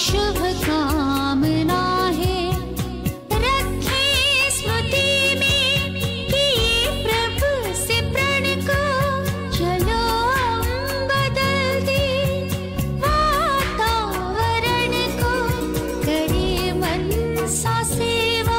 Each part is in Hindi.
शुभ कामना है। रखे स्मृति में किए प्रभु से प्रण को, चलो हम बदल दे वातावरण को, करे मन सा सेवा।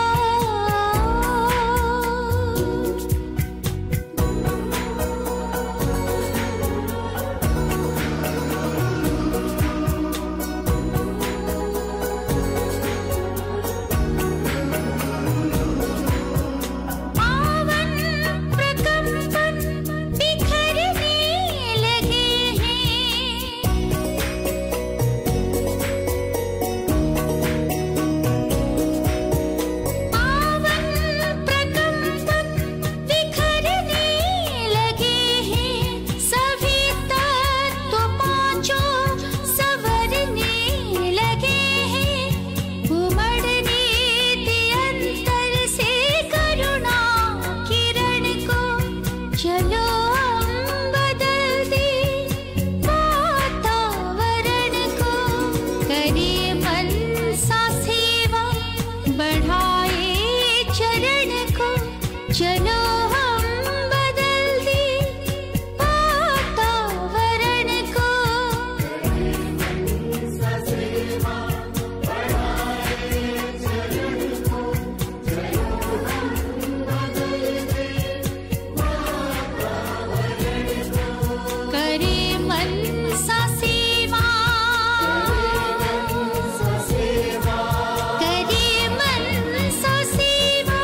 चलो हम बदल दे वातावरण को, करे मन सा सेवा, करे मन सा सेवा,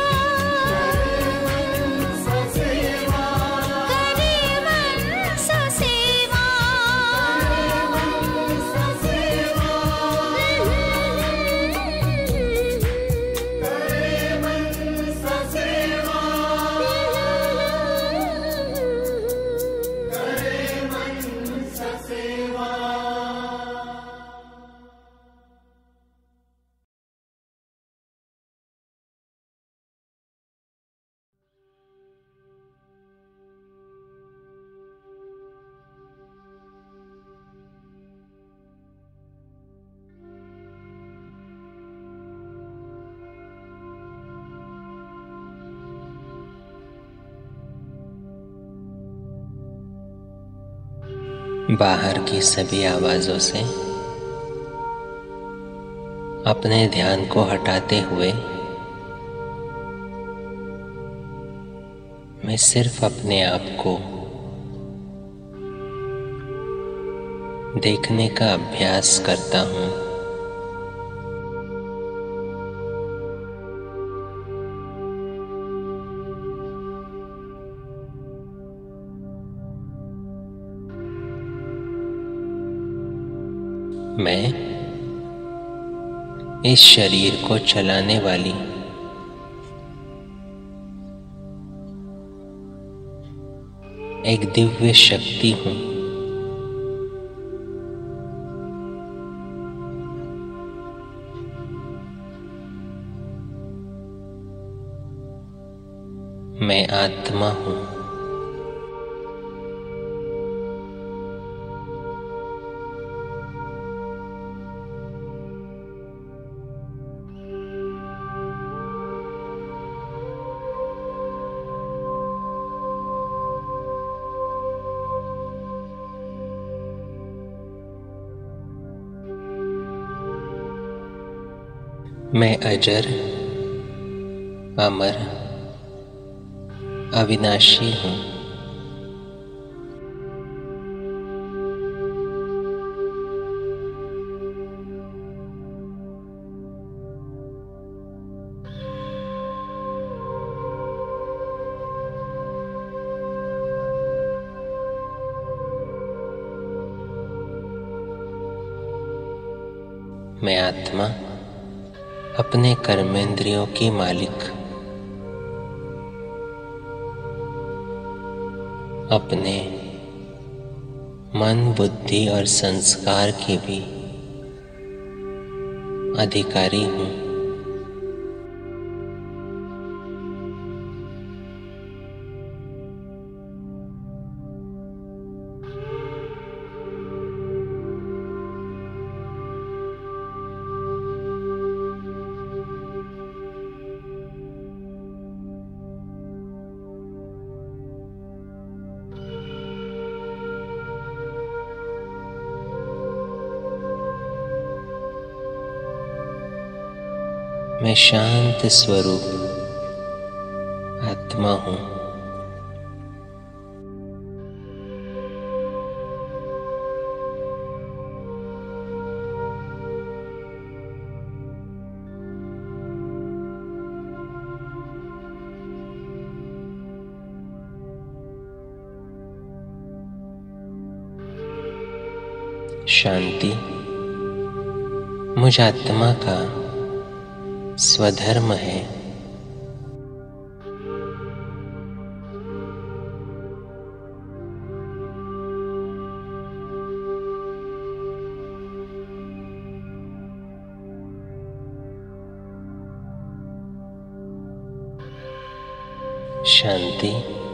बाहर की सभी आवाजों से अपने ध्यान को हटाते हुए मैं सिर्फ अपने आप को देखने का अभ्यास करता हूँ। मैं इस शरीर को चलाने वाली एक दिव्य शक्ति हूँ। मैं आत्मा हूँ। मैं अजर, अमर, अविनाशी हूँ। मैं आत्मा अपने कर्मेंद्रियों की मालिक, अपने मन, बुद्धि और संस्कार की भी अधिकारी हूँ। मैं शांत स्वरूप आत्मा हूँ। शांति मुझ आत्मा का स्वधर्म है। शांति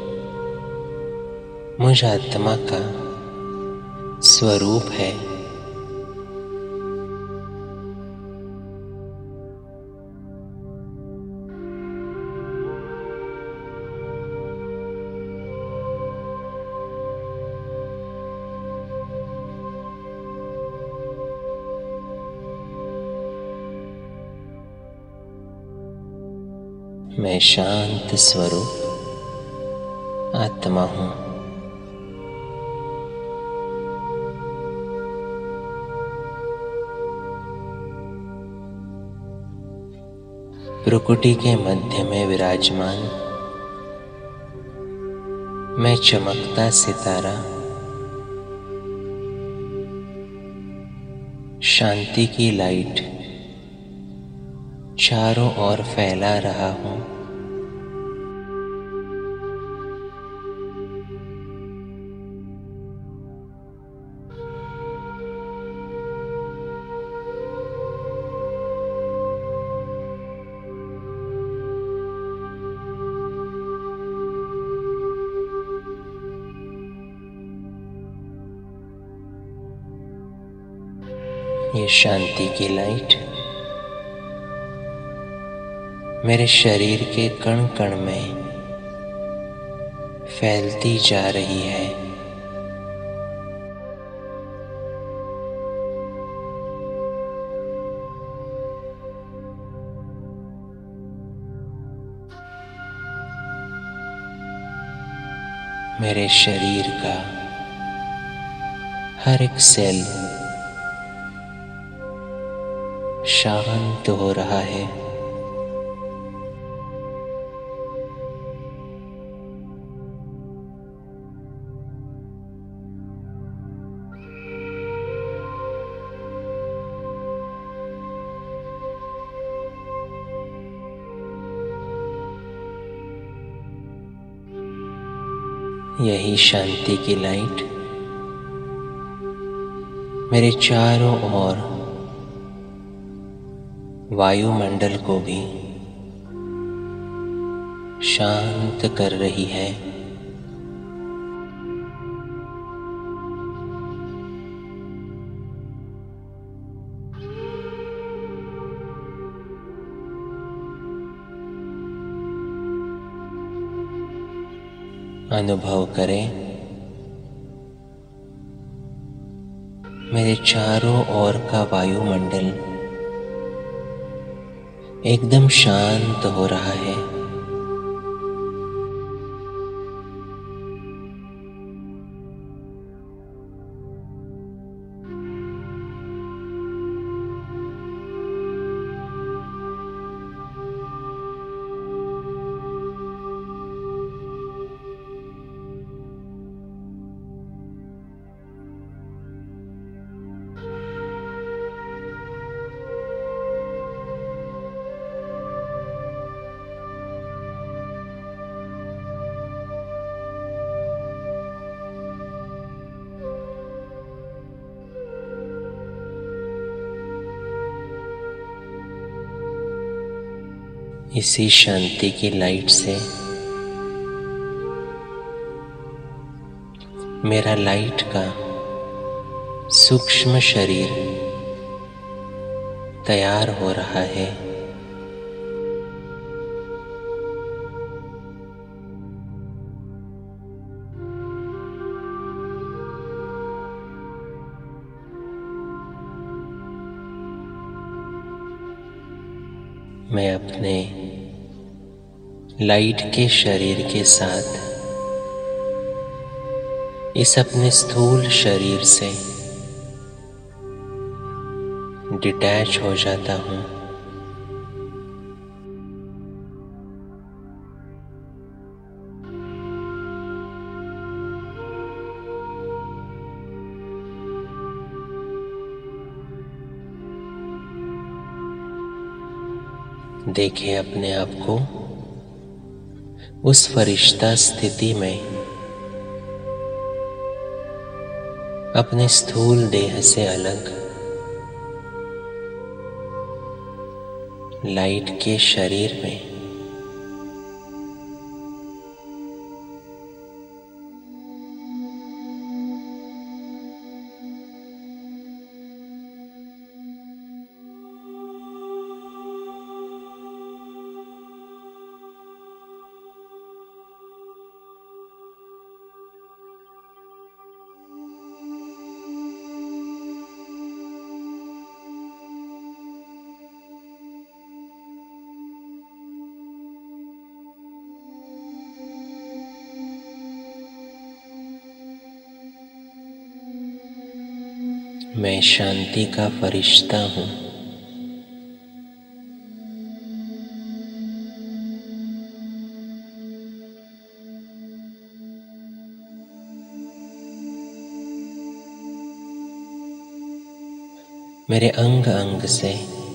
मुझ आत्मा का स्वरूप है। मैं शांत स्वरूप आत्मा हूँ। प्रकृति के मध्य में विराजमान मैं चमकता सितारा शांति की लाइट चारों ओर फैला रहा हूँ। ये शांति की लाइट मेरे शरीर के कण कण में फैलती जा रही है। मेरे शरीर का हर एक सेल शांत हो रहा है। यही शांति की लाइट मेरे चारों ओर वायुमंडल को भी शांत कर रही है। अनुभव करें मेरे चारों ओर का वायुमंडल एकदम शांत हो रहा है। इसी शांति की लाइट से मेरा लाइट का सूक्ष्म शरीर तैयार हो रहा है। मैं अपने लाइट के शरीर के साथ इस अपने स्थूल शरीर से डिटैच हो जाता हूँ। देखिए अपने आप को उस फरिश्ता स्थिति में अपने स्थूल देह से अलग लाइट के शरीर में। मैं शांति का फरिश्ता हूँ। मेरे अंग अंग से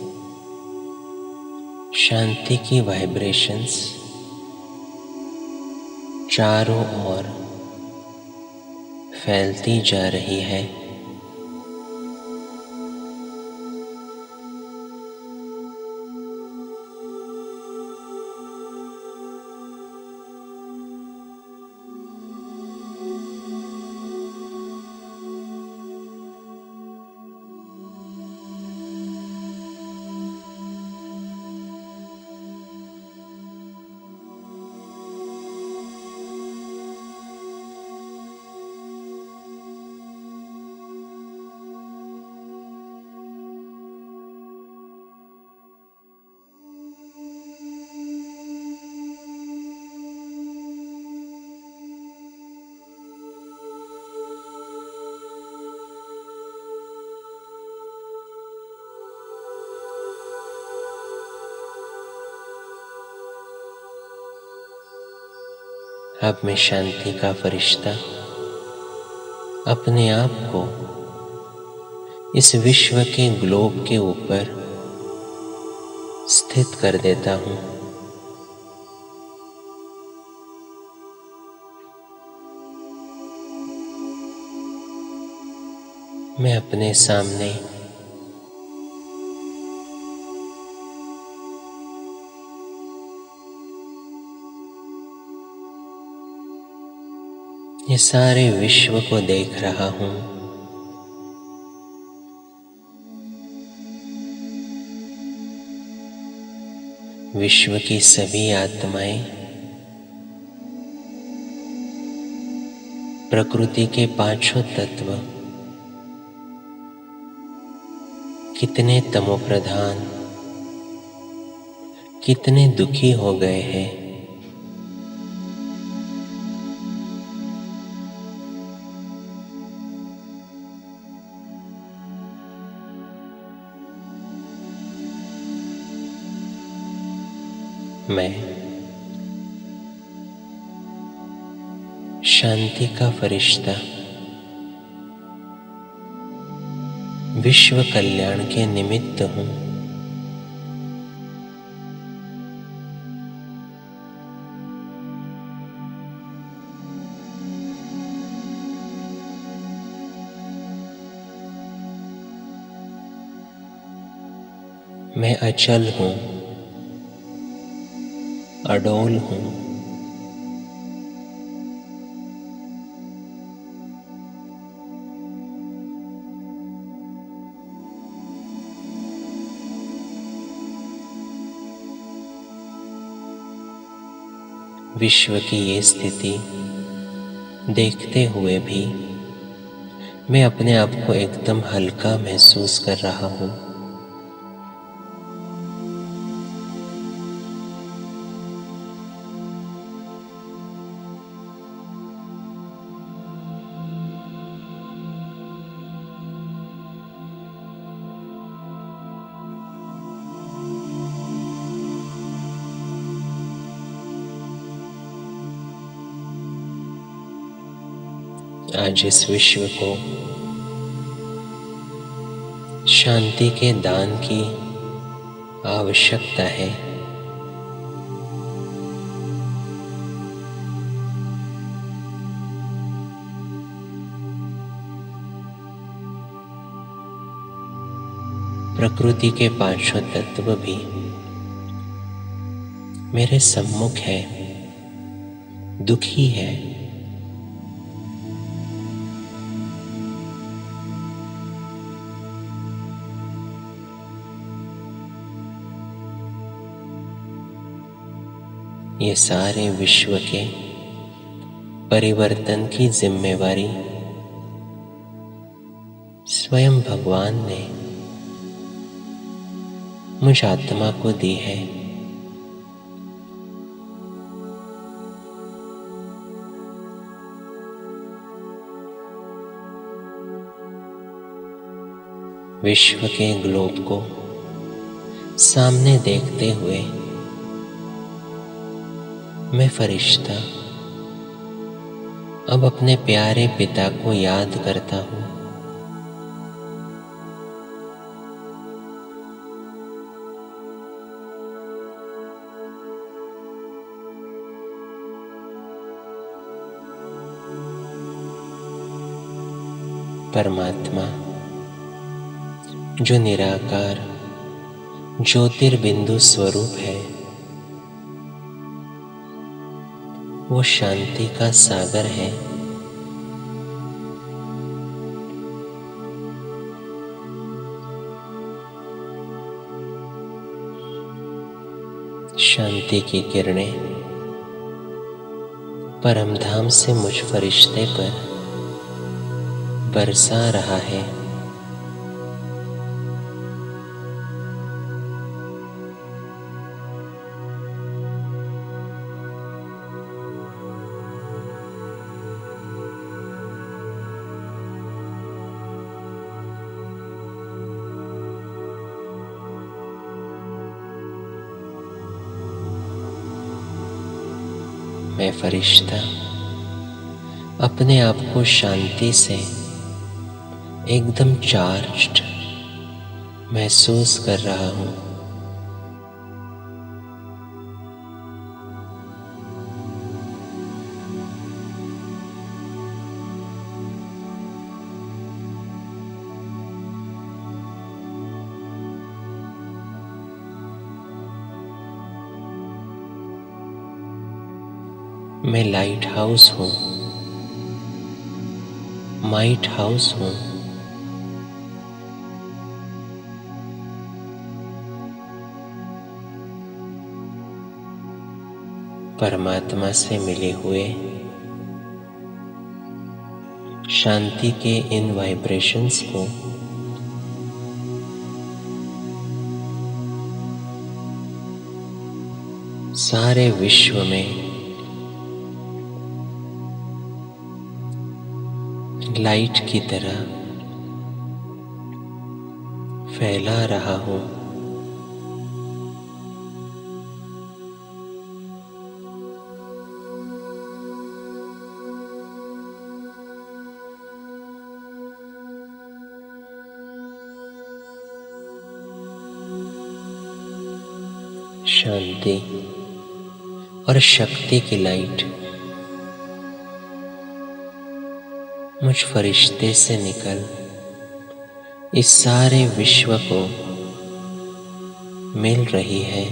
शांति की वाइब्रेशंस चारों ओर फैलती जा रही है। अब मैं शांति का फरिश्ता अपने आप को इस विश्व के ग्लोब के ऊपर स्थित कर देता हूँ। मैं अपने सामने ये सारे विश्व को देख रहा हूँ। विश्व की सभी आत्माएं प्रकृति के पांचों तत्व कितने तमोप्रधान, कितने दुखी हो गए हैं। मैं शांति का फरिश्ता विश्व कल्याण के निमित्त हूँ। मैं अचल हूँ, अडोल हूँ। विश्व की ये स्थिति देखते हुए भी मैं अपने आप को एकदम हल्का महसूस कर रहा हूँ। आज इस विश्व को शांति के दान की आवश्यकता है। प्रकृति के पांचों तत्व भी मेरे सम्मुख है, दुखी है। ये सारे विश्व के परिवर्तन की जिम्मेवारी स्वयं भगवान ने मुझ आत्मा को दी है। विश्व के ग्लोब को सामने देखते हुए मैं फरिश्ता अब अपने प्यारे पिता को याद करता हूँ। परमात्मा जो निराकार ज्योतिर्बिंदु स्वरूप है, वो शांति का सागर है। शांति की किरणें परमधाम से मुझ फरिश्ते पर बरसा रहा है। मैं फरिश्ता अपने आप को शांति से एकदम चार्ज्ड महसूस कर रहा हूँ। मैं लाइट हाउस हूँ, माइट हाउस हूँ। परमात्मा से मिले हुए शांति के इन वाइब्रेशंस को सारे विश्व में लाइट की तरह फैला रहा हूँ। शांति और शक्ति की लाइट मुझ फरिश्ते से निकल इस सारे विश्व को मिल रही है।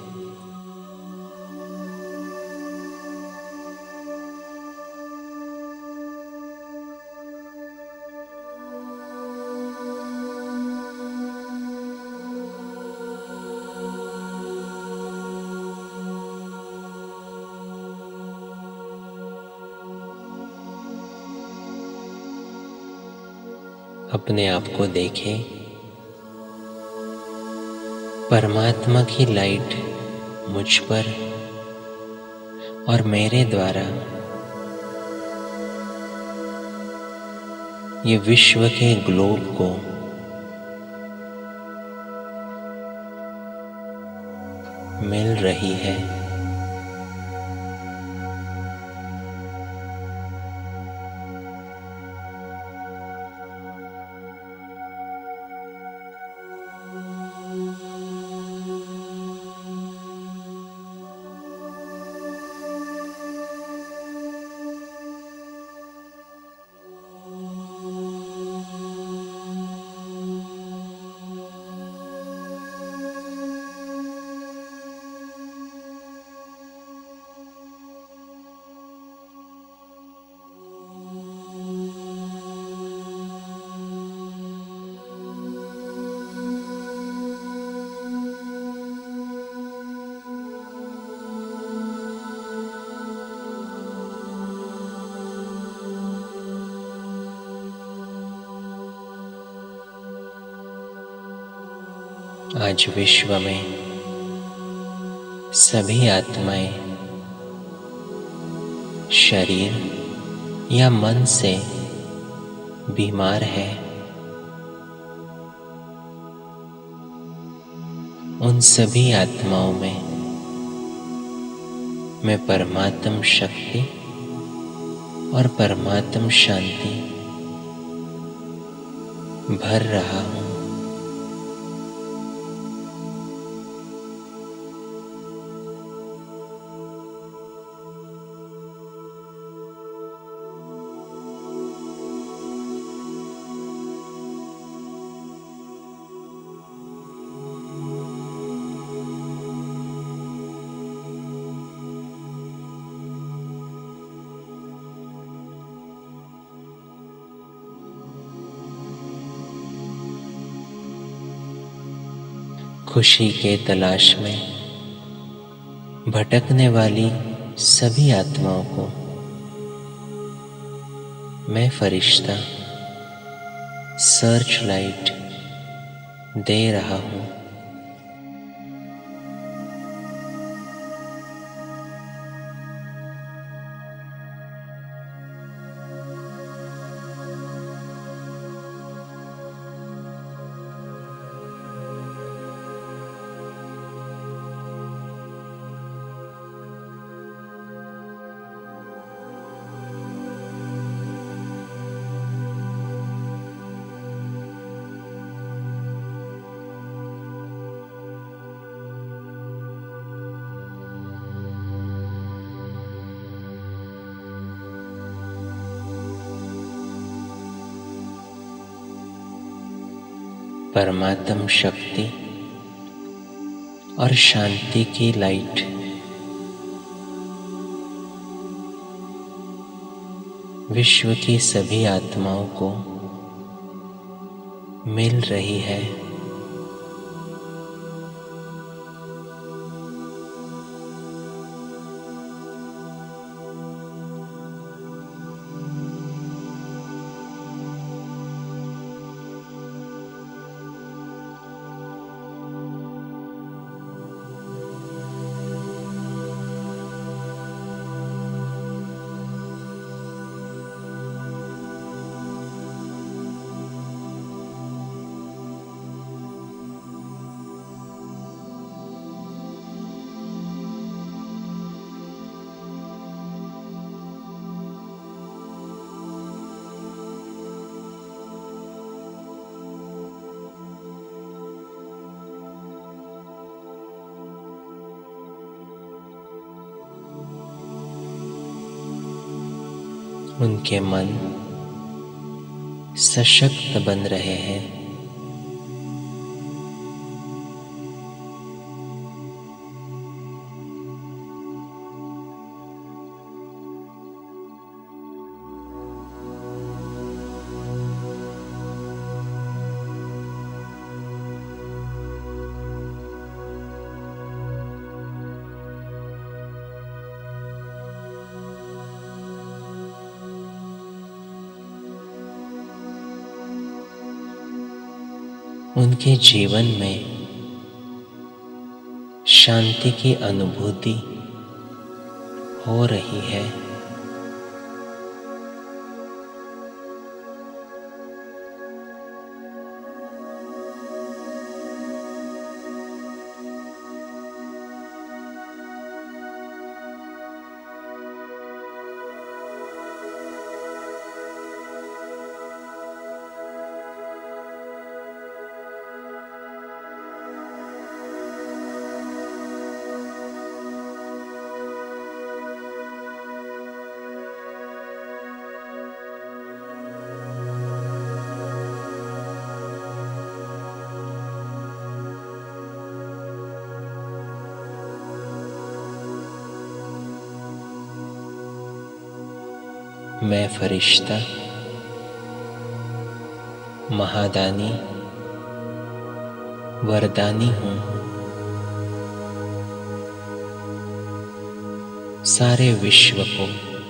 अपने आप को देखें, परमात्मा की लाइट मुझ पर और मेरे द्वारा ये विश्व के ग्लोब को मिल रही है। आज विश्व में सभी आत्माएं शरीर या मन से बीमार है। उन सभी आत्माओं में मैं परमात्म शक्ति और परमात्म शांति भर रहा हूं। खुशी के तलाश में भटकने वाली सभी आत्माओं को मैं फरिश्ता सर्च लाइट दे रहा हूं। परमात्म शक्ति और शांति की लाइट विश्व की सभी आत्माओं को मिल रही है। उनके मन सशक्त बन रहे हैं। उनके जीवन में शांति की अनुभूति हो रही है। मैं फरिश्ता महादानी वरदानी हूँ। सारे विश्व को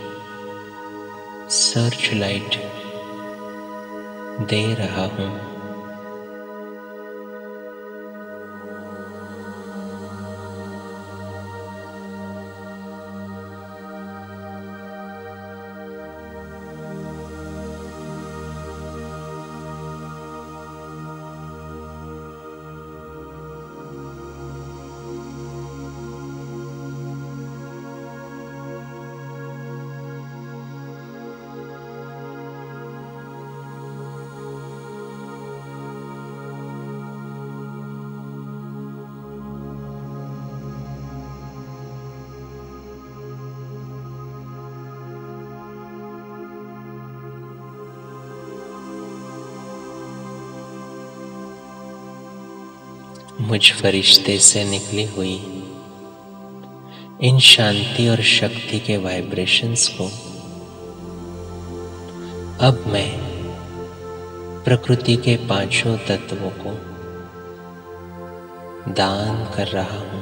सर्च लाइट दे रहा हूँ। मुझ फरिश्ते से निकली हुई इन शांति और शक्ति के वाइब्रेशंस को अब मैं प्रकृति के पांचों तत्वों को दान कर रहा हूं।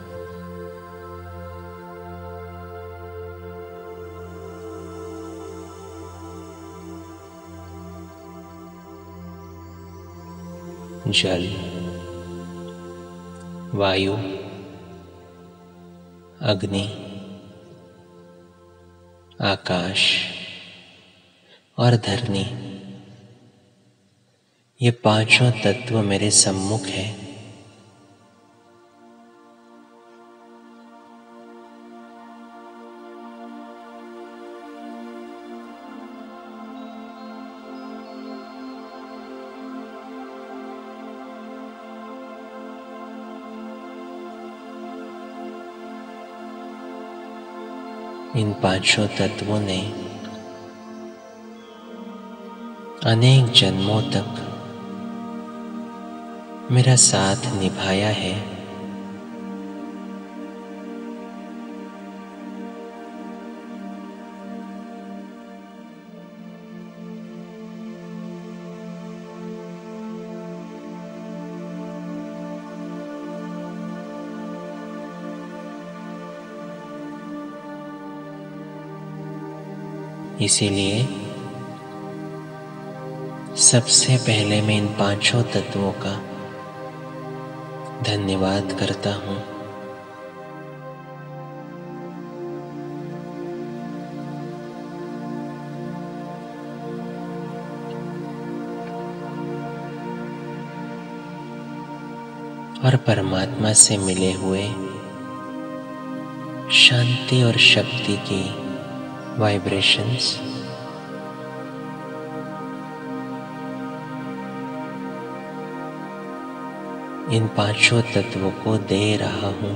जल, वायु, अग्नि, आकाश और धरनी, ये पांचों तत्व मेरे सम्मुख हैं। इन पांचों तत्वों ने अनेक जन्मों तक मेरा साथ निभाया है। इसीलिए सबसे पहले मैं इन पांचों तत्वों का धन्यवाद करता हूं। और परमात्मा से मिले हुए शांति और शक्ति की वाइब्रेशंस इन पांचों तत्वों को दे रहा हूं।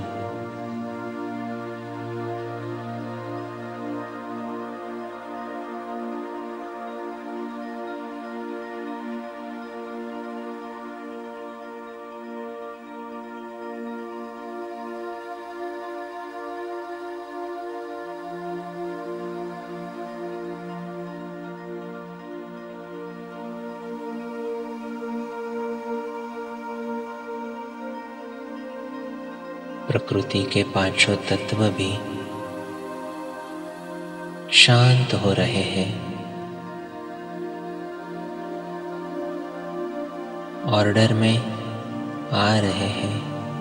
प्रकृति के पांचों तत्व भी शांत हो रहे हैं। ऑर्डर में आ रहे हैं।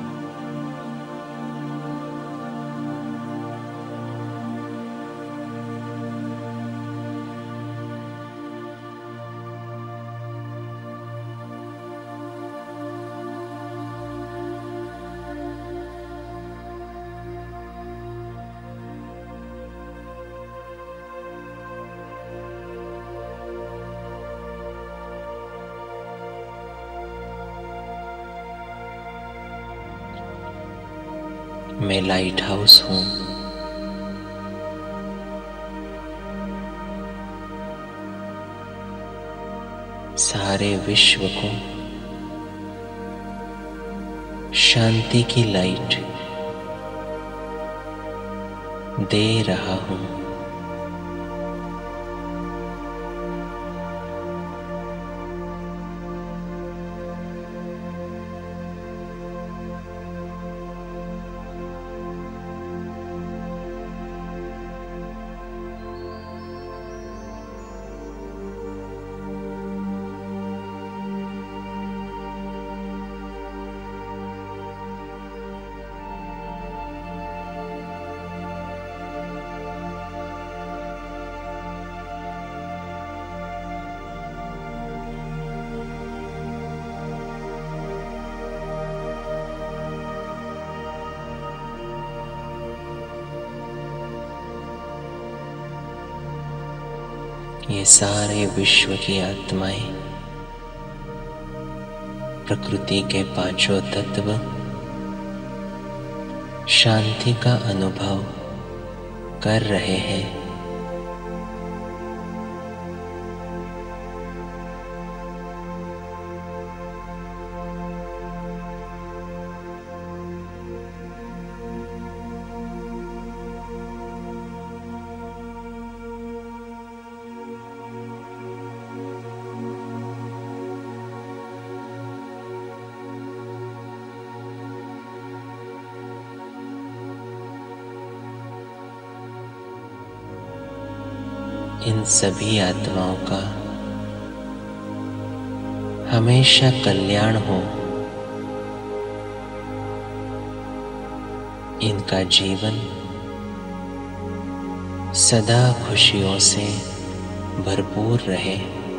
मैं लाइट हाउस हूं। सारे विश्व को शांति की लाइट दे रहा हूं। ये सारे विश्व की आत्माएं प्रकृति के पांचों तत्व शांति का अनुभव कर रहे हैं। इन सभी आत्माओं का हमेशा कल्याण हो, इनका जीवन सदा खुशियों से भरपूर रहे।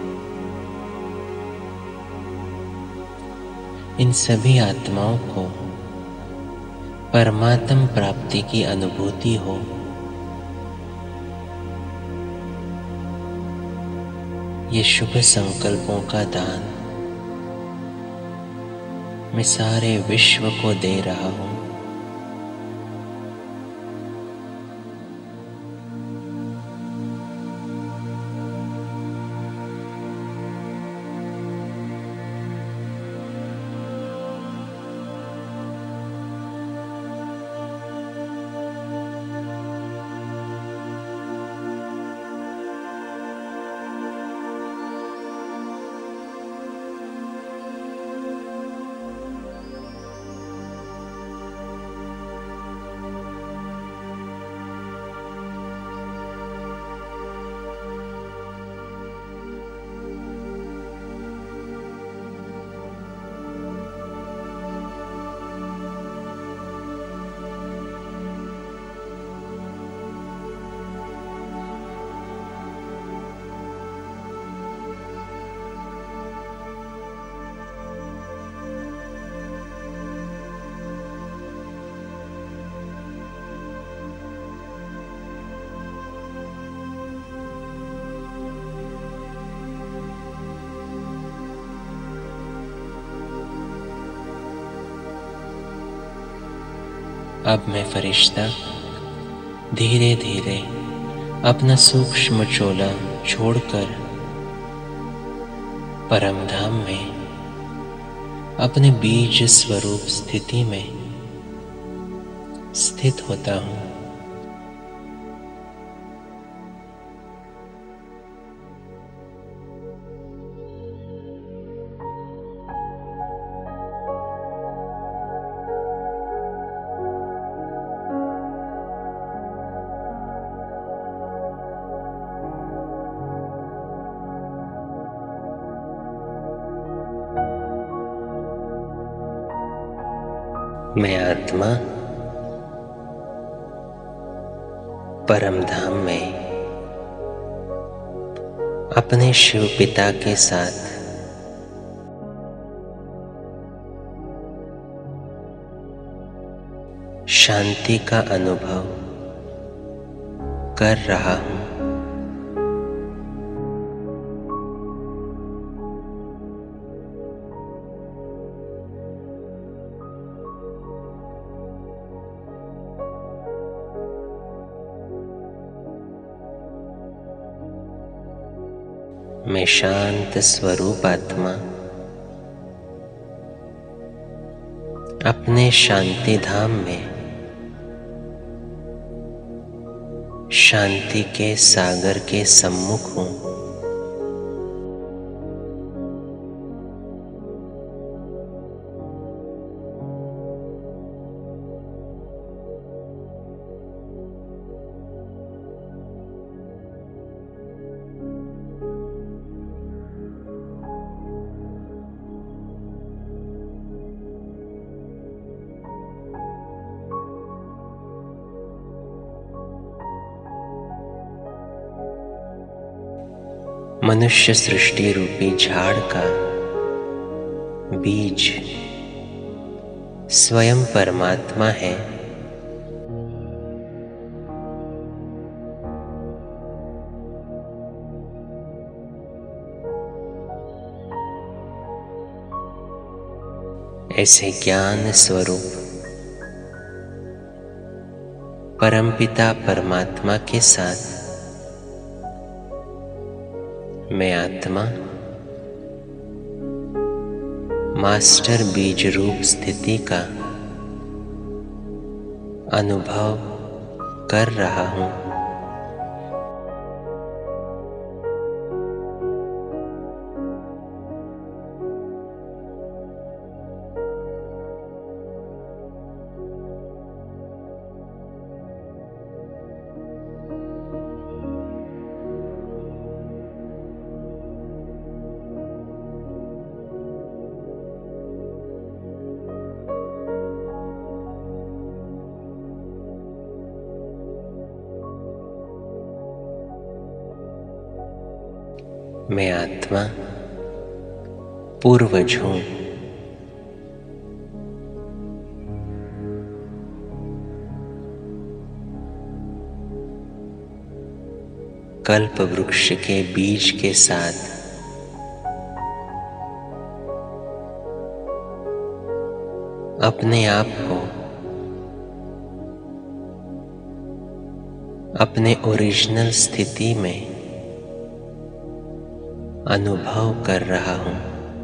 इन सभी आत्माओं को परमात्म प्राप्ति की अनुभूति हो। ये शुभ संकल्पों का दान मैं सारे विश्व को दे रहा हूँ। अब मैं फरिश्ता धीरे धीरे अपना सूक्ष्म चोला छोड़कर परमधाम में अपने बीज स्वरूप स्थिति में स्थित होता हूँ। मैं आत्मा परमधाम में अपने शिव पिता के साथ शांति का अनुभव कर रहा हूँ। मैं शांत स्वरूप आत्मा अपने शांति धाम में शांति के सागर के सम्मुख हूँ। मनुष्य सृष्टि रूपी झाड़ का बीज स्वयं परमात्मा है। ऐसे ज्ञान स्वरूप परमपिता परमात्मा के साथ मैं आत्मा मास्टर बीज रूप स्थिति का अनुभव कर रहा हूँ। मैं आत्मा पूर्वज हूँ। कल्प वृक्ष के बीज के साथ अपने आप को अपने ओरिजिनल स्थिति में अनुभव कर रहा हूँ।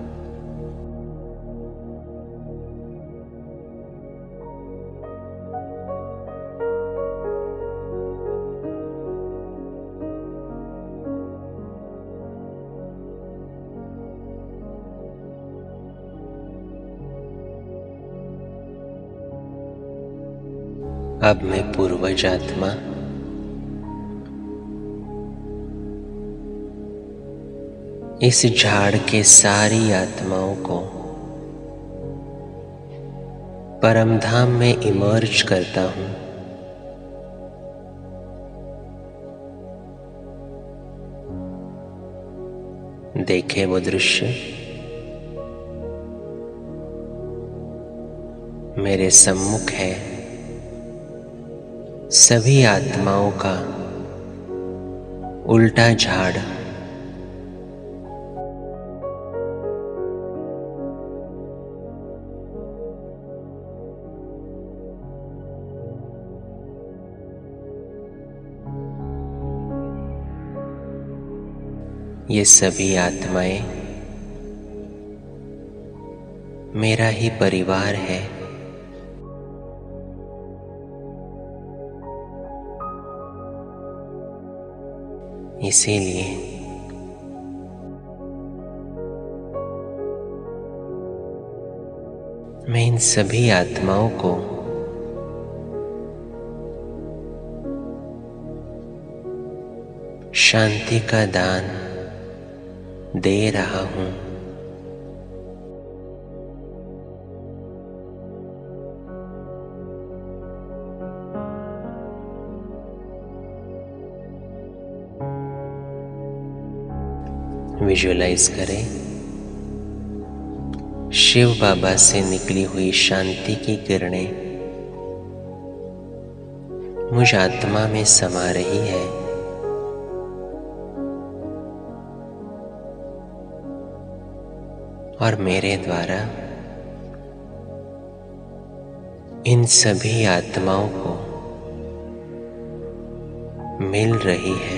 अब मैं पूर्वज आत्मा इस झाड़ के सारी आत्माओं को परमधाम में इमर्ज करता हूँ। देखे वो दृश्य, मेरे सम्मुख है सभी आत्माओं का उल्टा झाड़। ये सभी आत्माएं मेरा ही परिवार है। इसीलिए मैं इन सभी आत्माओं को शांति का दान दे रहा हूँ। विजुअलाइज करें शिव बाबा से निकली हुई शांति की किरणें मुझ आत्मा में समा रही है। और मेरे द्वारा इन सभी आत्माओं को मिल रही है।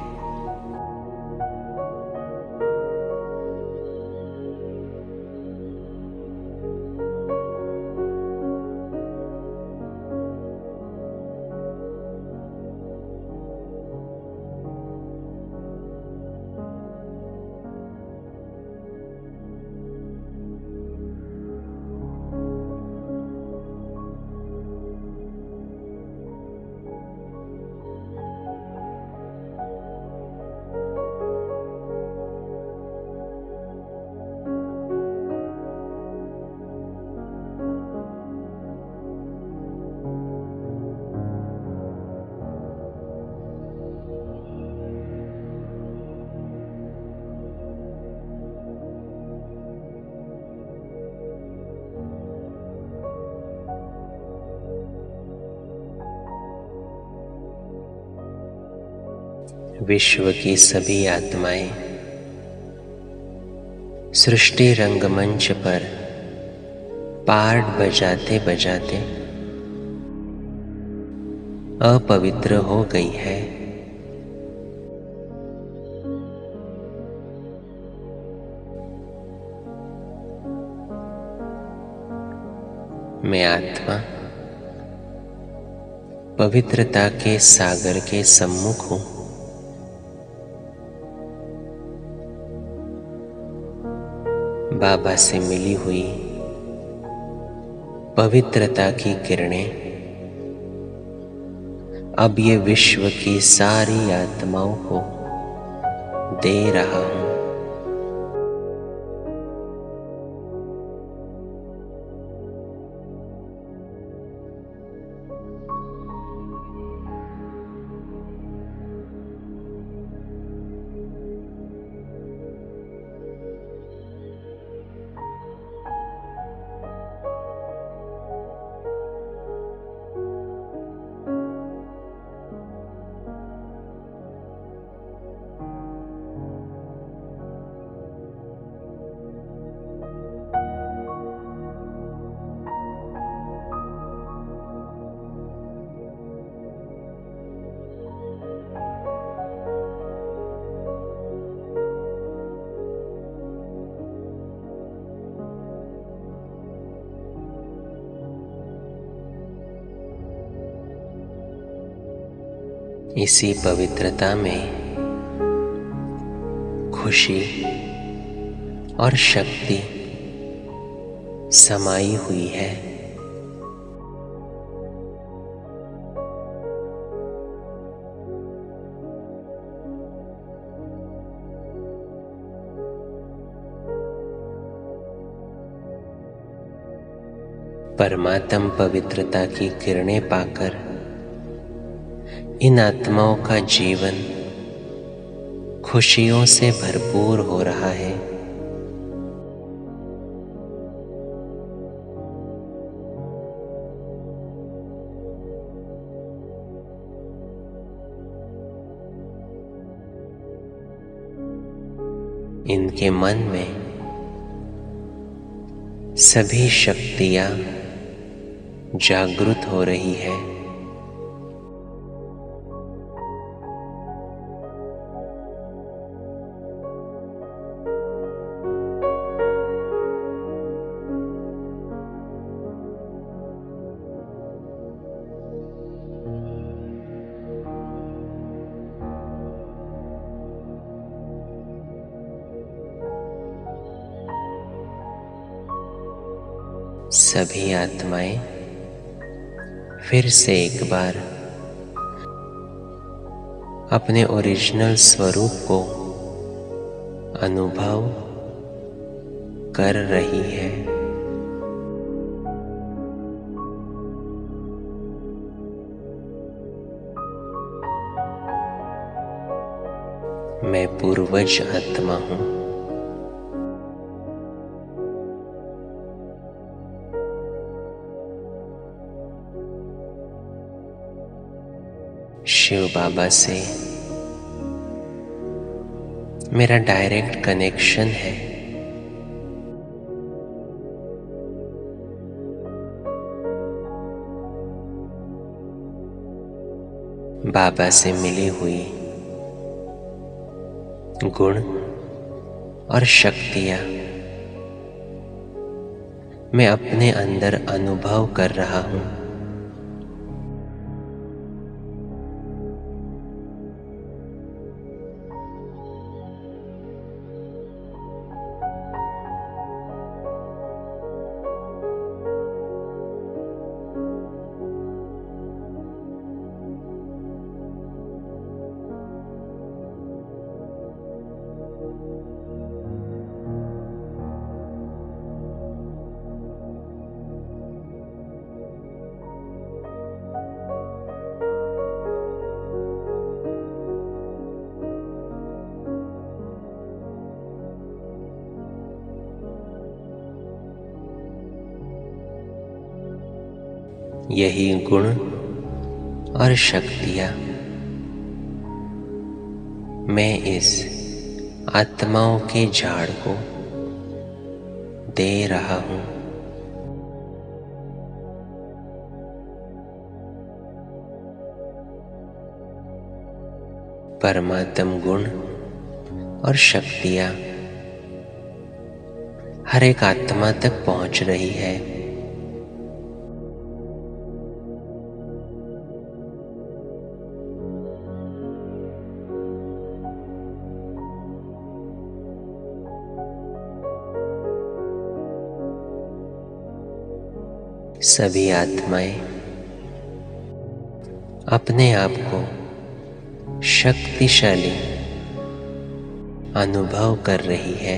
विश्व की सभी आत्माएं सृष्टि रंगमंच पर पार्ट बजाते बजाते अपवित्र हो गई है। मैं आत्मा पवित्रता के सागर के सम्मुख हूँ। बाबा से मिली हुई पवित्रता की किरणें अब ये विश्व की सारी आत्माओं को दे रहा हूँ। इसी पवित्रता में खुशी और शक्ति समाई हुई है। परमात्म पवित्रता की किरणें पाकर इन आत्माओं का जीवन खुशियों से भरपूर हो रहा है। इनके मन में सभी शक्तियां जागृत हो रही है। सभी आत्माएं फिर से एक बार अपने ओरिजिनल स्वरूप को अनुभव कर रही है। मैं पूर्वज आत्मा हूं। शिव बाबा से मेरा डायरेक्ट कनेक्शन है। बाबा से मिली हुई गुण और शक्तियां मैं अपने अंदर अनुभव कर रहा हूं। यही गुण और शक्तियां मैं इस आत्माओं के झाड़ को दे रहा हूं। परमात्म गुण और शक्तियां हर एक आत्मा तक पहुंच रही है। सभी आत्माएं अपने आप को शक्तिशाली अनुभव कर रही है।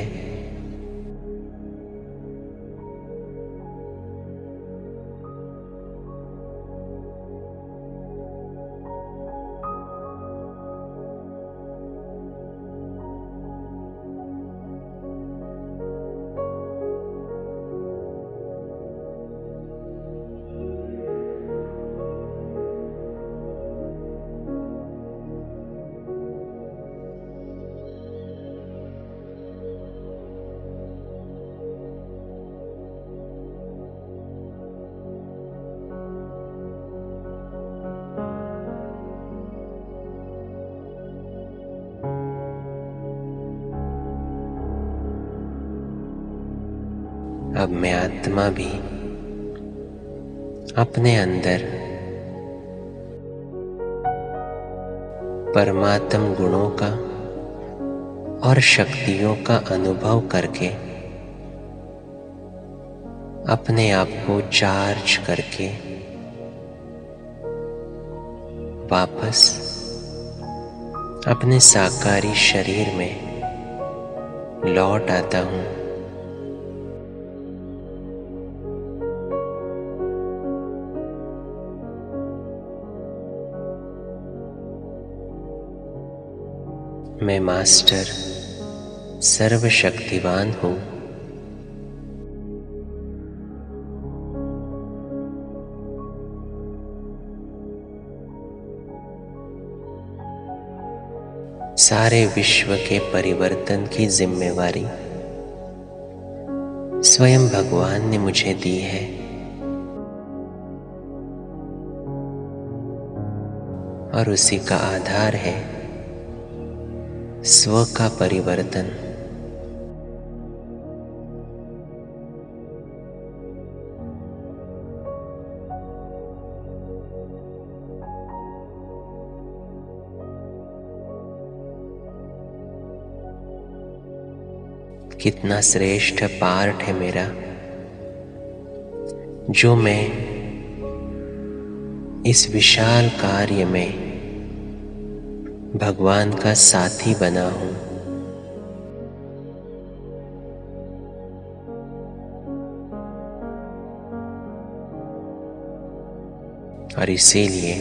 अब मैं आत्मा भी अपने अंदर परमात्म गुणों का और शक्तियों का अनुभव करके अपने आप को चार्ज करके वापस अपने साकारी शरीर में लौट आता हूँ। मैं मास्टर सर्वशक्तिवान हूँ। सारे विश्व के परिवर्तन की जिम्मेवारी स्वयं भगवान ने मुझे दी है और उसी का आधार है स्व का परिवर्तन। कितना श्रेष्ठ पार्ट है मेरा, जो मैं इस विशाल कार्य में भगवान का साथी बना हूँ। और इसीलिए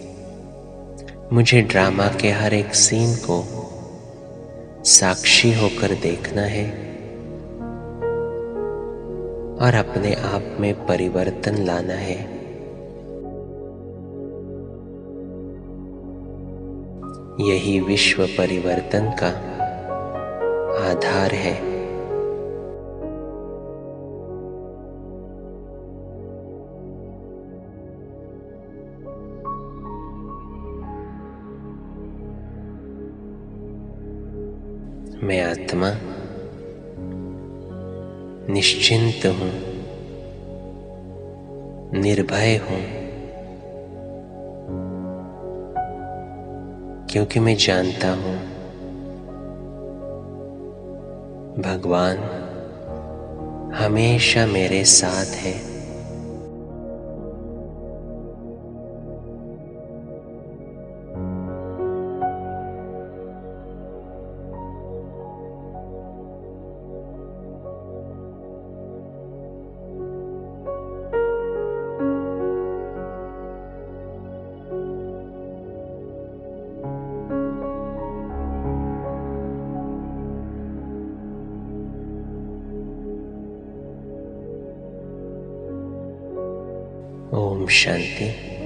मुझे ड्रामा के हर एक सीन को साक्षी होकर देखना है और अपने आप में परिवर्तन लाना है। यही विश्व परिवर्तन का आधार है। मैं आत्मा निश्चिंत हूँ, निर्भय हूँ, क्योंकि मैं जानता हूँ भगवान हमेशा मेरे साथ है। ओम शांति।